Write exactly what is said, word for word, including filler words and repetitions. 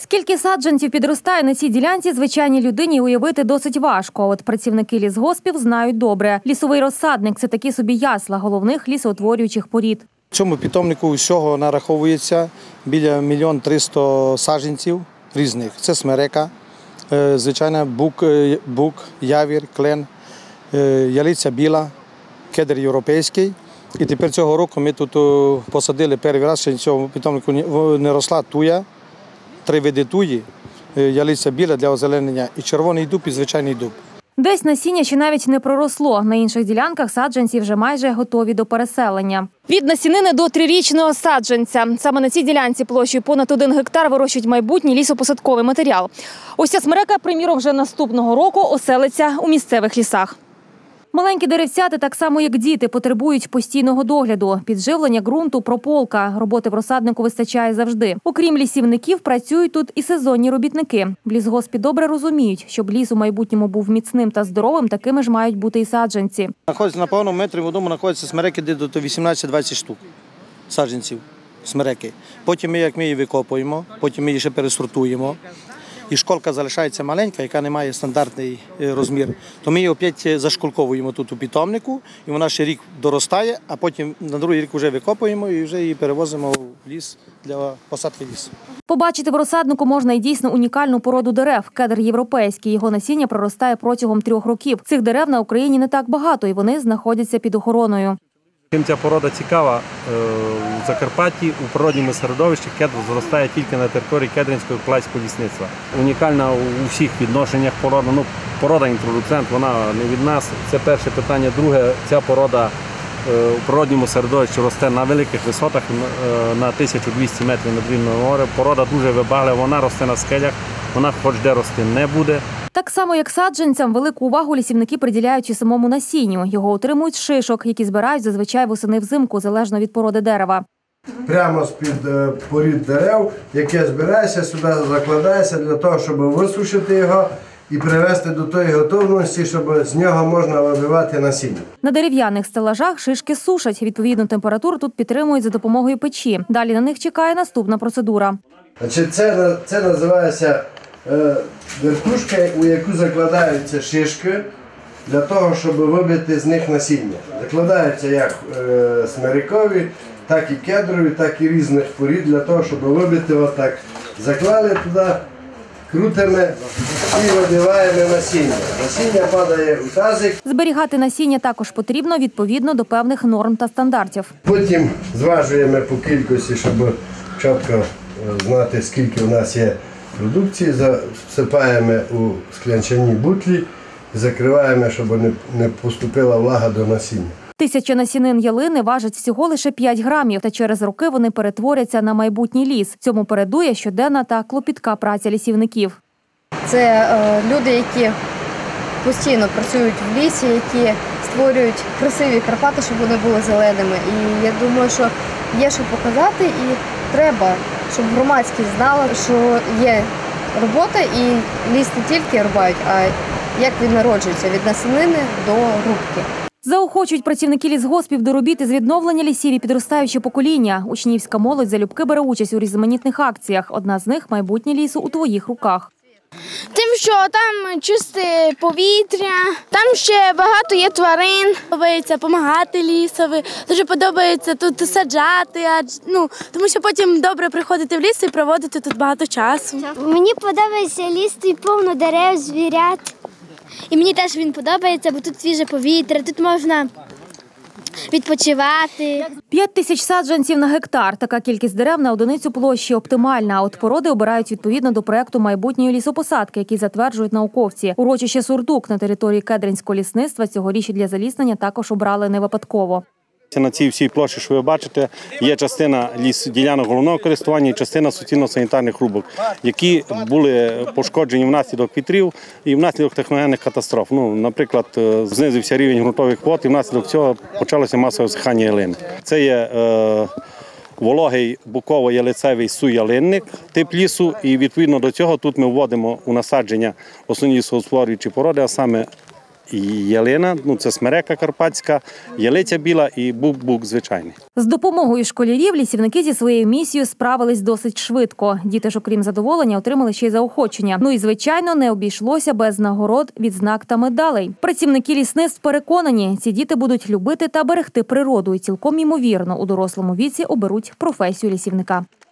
Скільки саджанців підростає на цій ділянці, звичайній людині уявити досить важко. От працівники лісгоспів знають добре. Лісовий розсадник – це такі собі ясла головних лісоутворюючих порід. В цьому питомнику всього нараховується біля мільйон триста саджанців різних. Це смерека, звичайно, бук, бук, явір, клен, ялиця біла, кедр європейський. І тепер цього року ми тут посадили перший раз, що в цьому питомнику не росла туя, три види туї, ялиця біла для озеленення і червоний дуб, і звичайний дуб. Десь насіння ще навіть не проросло. На інших ділянках саджанці вже майже готові до переселення. Від насінини до трирічного саджанця. Саме на цій ділянці площею понад один гектар вирощують майбутній лісопосадковий матеріал. Ось ця смерека, приміром, вже наступного року оселиться у місцевих лісах. Маленькі деревцяти, так само як діти, потребують постійного догляду. Підживлення ґрунту, прополка. Роботи в розсаднику вистачає завжди. Окрім лісівників, працюють тут і сезонні робітники. В лісгоспі добре розуміють, щоб ліс у майбутньому був міцним та здоровим, такими ж мають бути і саджанці. Знаходиться на повному метрі в одному знаходяться смереки до вісімнадцять-двадцять штук саджанців смереки. Потім ми, як ми її викопуємо, потім ми її ще пересортуємо. І школка залишається маленька, яка не має стандартний розмір, то ми її опять зашколковуємо тут у питомнику, і вона ще рік доростає, а потім на другий рік вже викопуємо і вже її перевозимо в ліс для посадки лісу. Побачити в розсаднику можна і дійсно унікальну породу дерев – кедр європейський. Його насіння проростає протягом трьох років. Цих дерев на Україні не так багато, і вони знаходяться під охороною. Чим ця порода цікава, в Закарпатті у природньому середовищі кедр зростає тільки на території Кедринського Клайського лісництва. Унікальна у всіх відношеннях порода. Ну, порода інтродуцент, вона не від нас. Це перше питання. Друге, ця порода у природньому середовищі росте на великих висотах, на тисячу двісті метрів над рівнем моря. Порода дуже вибаглива, вона росте на скелях, вона хоч де рости не буде. Так само, як саджанцям, велику увагу лісівники приділяють і самому насінню. Його отримують з шишок, які збирають зазвичай восени-взимку, залежно від породи дерева. Прямо з-під порід дерев, яке збирається, сюди закладається для того, щоб висушити його і привести до тої готовності, щоб з нього можна вибивати насіння. На дерев'яних стелажах шишки сушать. Відповідну температуру тут підтримують за допомогою печі. Далі на них чекає наступна процедура. Значить, це, це називається е, вертушка, у яку закладаються шишки для того, щоб вибити з них насіння. Закладаються як е, смерекові, так і кедрові, так і різних порід для того, щоб вибити отак. Заклали туди, крутимо і вибиваємо насіння. Насіння падає у тазик. Зберігати насіння також потрібно відповідно до певних норм та стандартів. Потім зважуємо по кількості, щоб чітко знати, скільки у нас є продукції. Засипаємо у склянчані бутлі, закриваємо, щоб не поступила влага до насіння. Тисяча насінин ялини важать всього лише п'ять грамів, та через роки вони перетворяться на майбутній ліс. Цьому передує щоденна та клопітка праця лісівників. Це е, люди, які постійно працюють в лісі, які створюють красиві Карпати, щоб вони були зеленими. І я думаю, що є що показати і треба, щоб громадськість знала, що є робота і ліс не тільки рубають, а як він народжується від насінини до рубки. Заохочують працівники лісгоспів до робіт із відновлення лісів і підростаюче покоління. Учнівська молодь залюбки бере участь у різноманітних акціях. Одна з них – майбутнє лісу у твоїх руках. Тим, що там чисте повітря, там ще багато є тварин. Подобається допомагати лісові, дуже подобається тут саджати, ну, тому що потім добре приходити в ліс і проводити тут багато часу. Мені подобається ліс, тут повно дерев, звірят. І мені теж він подобається, бо тут свіже повітря, тут можна відпочивати. П'ять тисяч саджанців на гектар. Така кількість дерев на одиницю площі оптимальна. А от породи обирають відповідно до проєкту майбутньої лісопосадки, який затверджують науковці. Урочище Сурдук на території Кедринського лісництва цьогоріч для заліснення також обрали не випадково. На цій всій площі, що ви бачите, є частина ліс ділянок головного користування і частина суцільно-санітарних рубок, які були пошкоджені внаслідок вітрів і внаслідок техногенних катастроф. Ну, наприклад, знизився рівень ґрунтових вод і внаслідок цього почалося масове всихання ялини. Це є е, вологий буково-ялицевий суялинник, тип лісу, і відповідно до цього тут ми вводимо у насадження основні лісоутворюючі породи, а саме і ялина, ну це смерека карпатська, ялиця біла і бук-бук звичайний. З допомогою школярів лісівники зі своєю місією справились досить швидко. Діти ж, окрім задоволення, отримали ще й заохочення. Ну і, звичайно, не обійшлося без нагород, відзнак та медалей. Працівники лісництв переконані, ці діти будуть любити та берегти природу і цілком ймовірно у дорослому віці оберуть професію лісівника.